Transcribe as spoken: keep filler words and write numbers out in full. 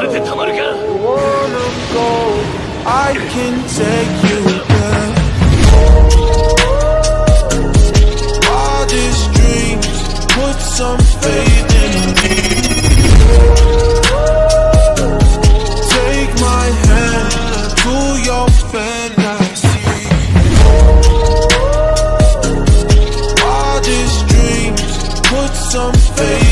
wanna go, I can take you there. Wildest dreams, put some faith in me. Take my hand to your fantasy. Wildest dreams, put some faith